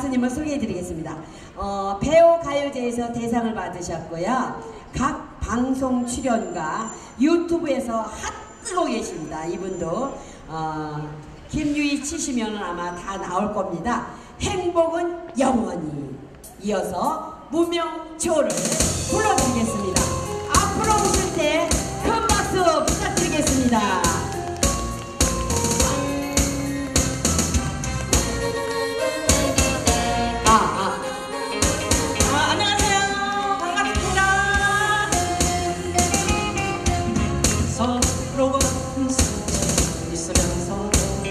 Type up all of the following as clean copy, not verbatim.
가수님을 소개해드리겠습니다. 배우 가요제에서 대상을 받으셨고요. 각 방송 출연과 유튜브에서 핫뜨고 계십니다. 이분도 김유희 치시면 아마 다 나올 겁니다. 행복은 영원히. 이어서 무명초를 불러드리겠습니다. 앞으로 오실 때 큰 박수 부탁드리겠습니다. 안녕하세요. 반갑습니다. 서로가 있으면서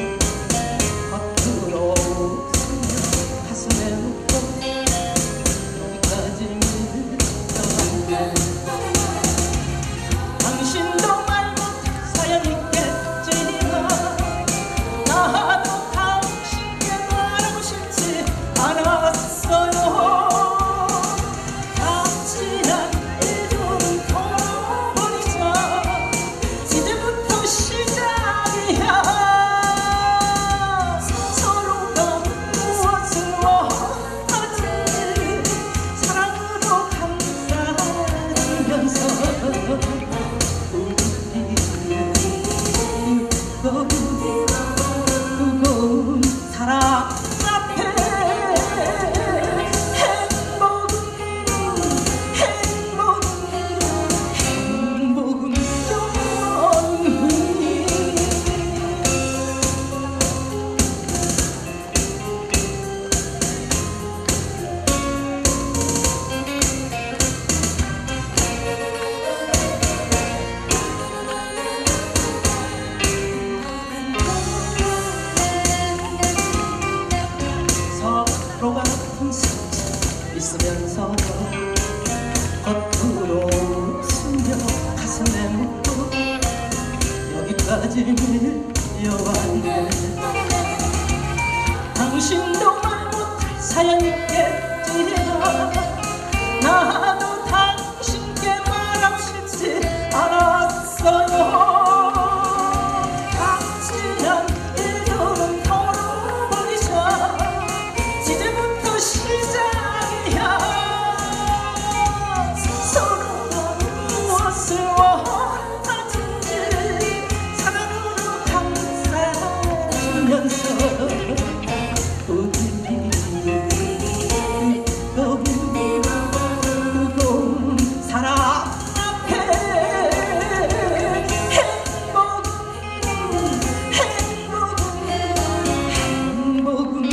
겉으로 가슴에 묻고 여기까지 밀려왔네. 당신도 말 못할 사연이겠지만 나도 당신께 말하고 싶지 않았어요. 있으면서 겉으로 숨겨 가슴에 묻고 여기까지 밀려왔네. 당신도 말 못할 사연이겠지만 나도 당신께 말하고 싶지 않았어요. 당신은 일들은 털어버리자. 이제부터 시작이야. 서로가 무엇을 원하는지 사랑으로 감싸주면서 우리 뜨거운 사랑 앞에 행복은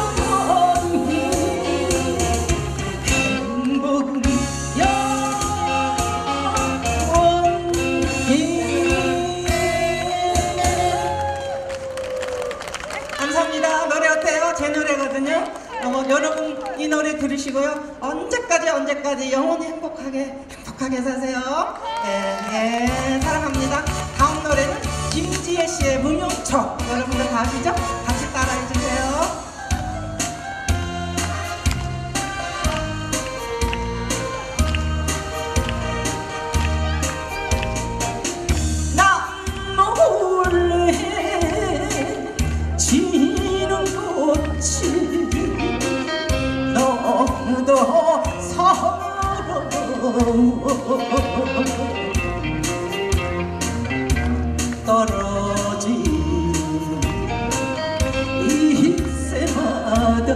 감사합니다. 노래 어때요? 제 노래거든요. 여러분 이 노래 들으시고요. 언제까지 영원히 행복하게 사세요. 예, 사랑합니다. 다음 노래는 김지혜 씨의 무명초. 여러분들 다 아시죠? 같이 따라해 주세요. 너무도 서러워 떨어진 이새마다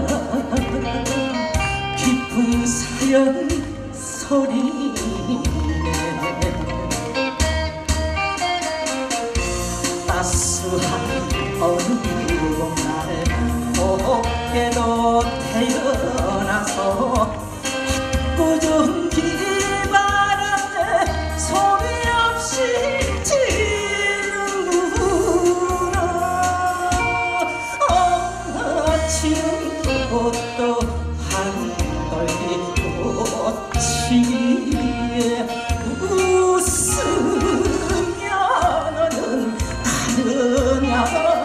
깊은 사연 소리네. 따스한 어느 날 곱게도 태어나서 꾸준 비바람에 소리 없이 지는구나. 아침도 또 한덜기 꽃이에 웃으며 너는 가느냐.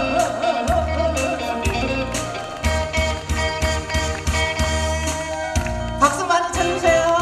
박수 많이 쳐주세요.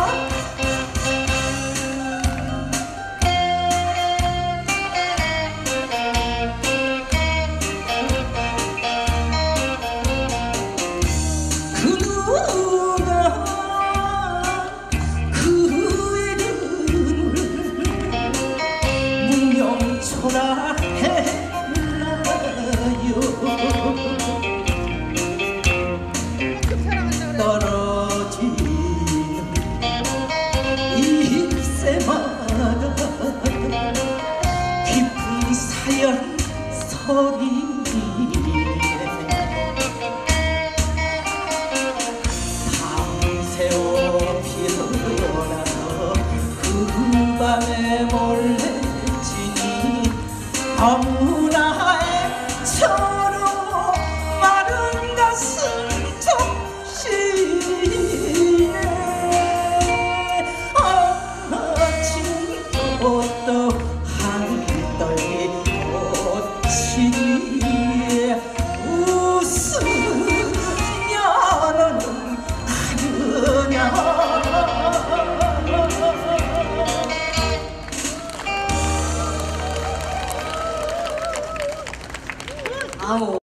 아우.